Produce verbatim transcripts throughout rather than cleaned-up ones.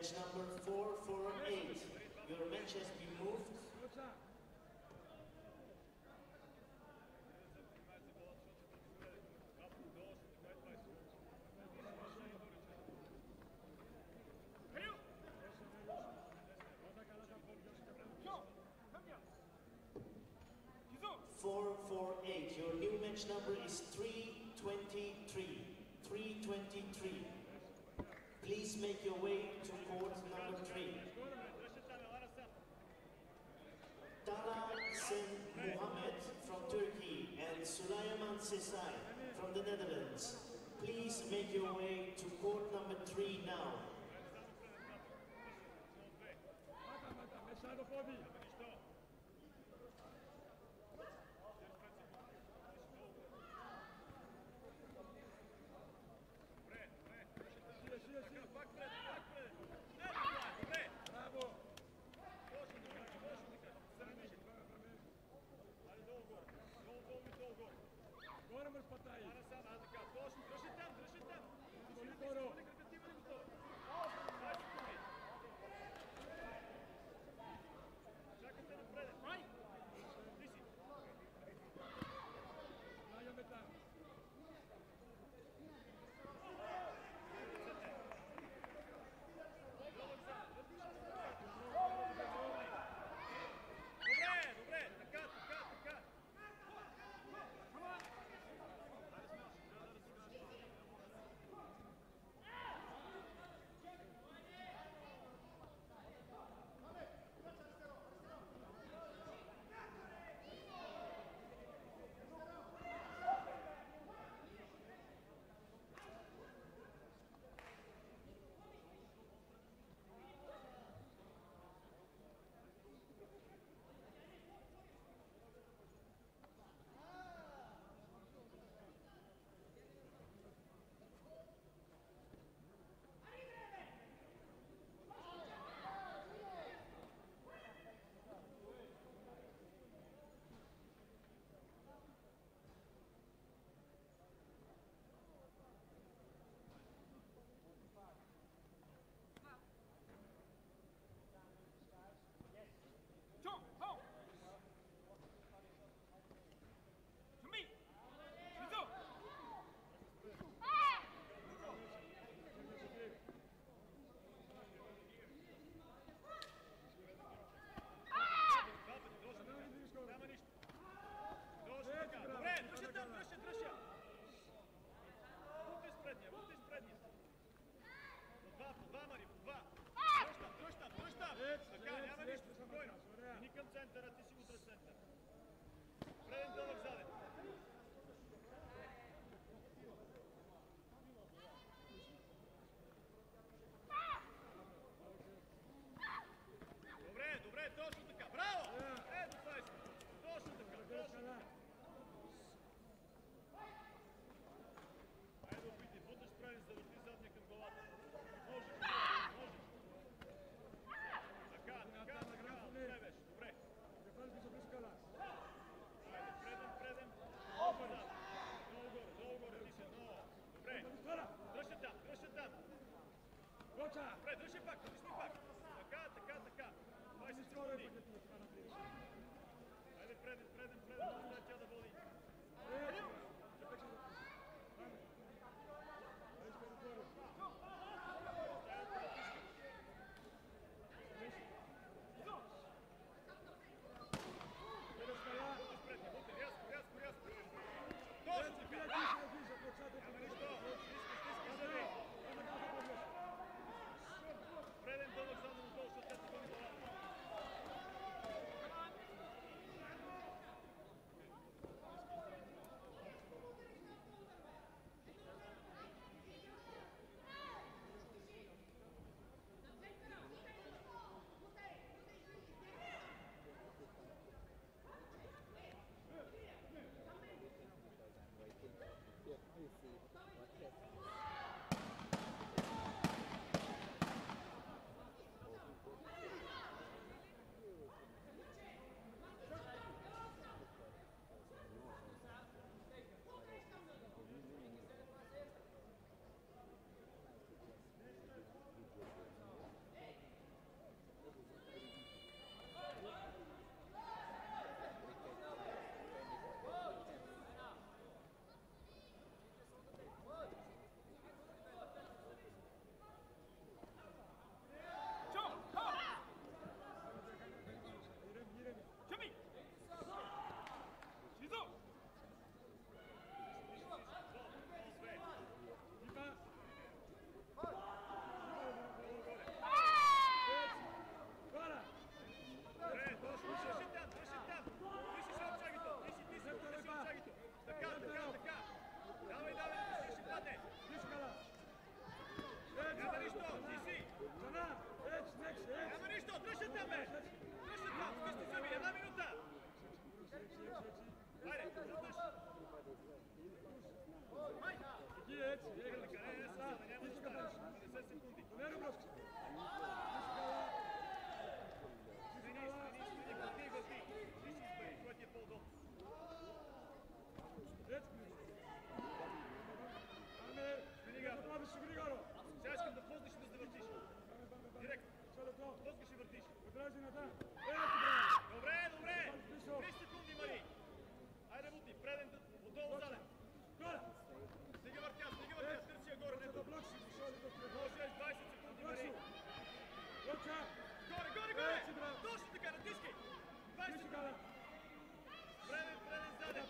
Match number four four eight. Your match has been moved. four four eight. Your new match number is three twenty-three. three twenty-three. Please make your way to court number three. Tala Sen Muhammad from Turkey and Sulaiman Sesai from the Netherlands. Please make your way to court number three now. Έτσι, έγινε καλά. Πίσω καθάρισε. Το νερό μπροστά. Сяшкам да поздиш да завъртиш. Директно. Поздиш и въртиш. Добре, добре. три секунди, Мари. Айде, Мути, преден, отдолу заден. Стига въртя, стига въртя, търси я горе. Можеш двайсет секунди, Мари. Горе, горе, горе. Точно така, натискай. двайсет секунди. Преден, преден, заден.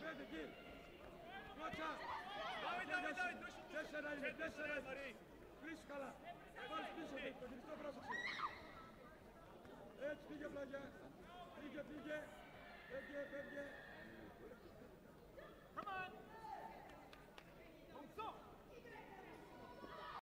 Давай, давай, давай, тръщи. Мари. Πίσω καλά. Πάρεις πίσω, το χειριστό πρόσεξε. Έτσι πήγε πλαγιά. Πήγε, πήγε. Φεύγε, φεύγε.